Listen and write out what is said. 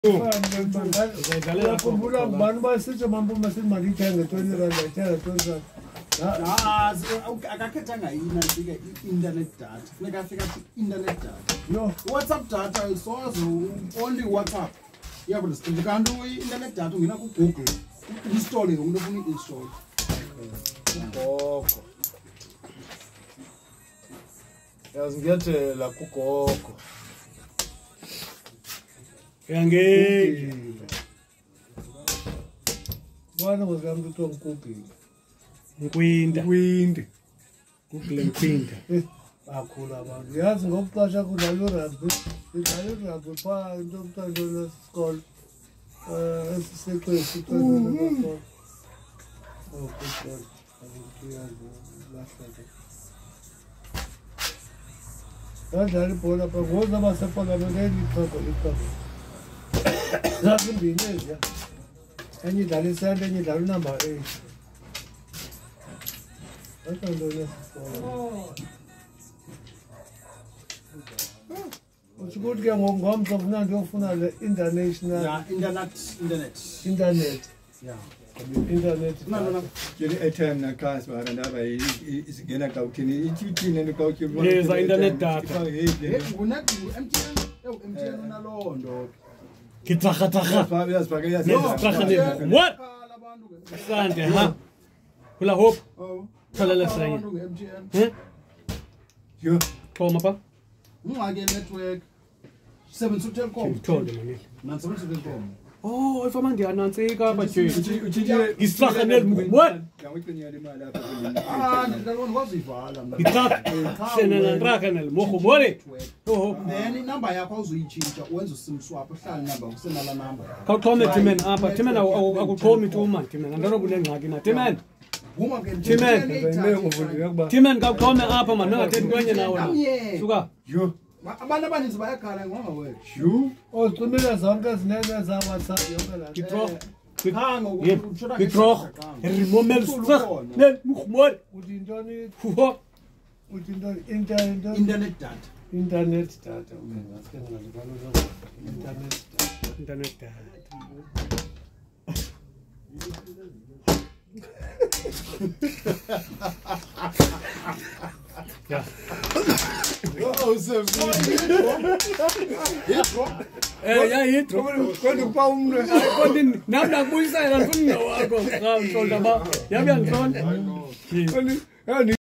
Uyakhumbula ngubani basithi mambo masimali ithenge 20 rand ayithenga 20 rand. Akakhethanga yini nje internet data. Funeka afika internet data. Yo, WhatsApp data isoze only WhatsApp. Yabo sithi kanti internet data ungena ku Google. Install umuntu ofuna install. Gogo. Yazi ngiyethela ku gogo. Yangeke. Bwana ngizama ukuthi ngikugile. Nkwinda. Windi. Google nkwinda. Akhula abantu. Yazi ngokuqasha kudlala rugby. Idlala rugby pha into omntwana lesikole. Esiseqe sikole. Oh, good. Badlala ibhola pha ngoza baseParliament iqhaga. Zazimbini eziya. Enye idlala isenta enye idlala number 8. Akandona sikole. Ukuthi ke ngomso ufuna nje ufuna le international. Yeah, internet. Yeah. Internet. No. Jadi airtime na class bara ndaba isigena kawuthini ithi ne kawuthini. Yes, internet data. Ngunathi MTN, MTN unalondo. Kitrakha. Yazifaka. What? Sande ha. Hula hope. Oh. Khalala sanye. MTN. Yo. Koma pa. Ungake network. 7 Telkom. Thonde mami. Nansi Telkom. Oh, if I'm antsika bathi. Uthi Isitrakha what? Yawiqinya le mali apha Ndalona wazivala mna. Kitrakha. Sena ntraka nelmogo bore. Oh. Then inamba yakho awuzuyitshintsha wenza usim swap uhlala inamba usenala number. Khawuxhome Timen apha. Timen akuxhomi tu man Timen. Andaro kunengxaki na Timen. Uma ke Timen kawuxhome apha man ungathethi kwenye nawe na. Suka. Yo. Abantu abaninzi bayakhala ngoba wethu. Yo. Ozicimela zonke zinene za WhatsApp yonke la. Kitro. Remomel strach. Ne, mkhmor. Uthi intoni? Ho. Uthi intoni? Internet data. Internet data. Ngasikena ngibalo internet data. Yeah. Oh, so Yeah, hitro. Quando pa umre. Quando namna kuisa na funna wako. Ngawuhlonda ba. Yabe ngishona.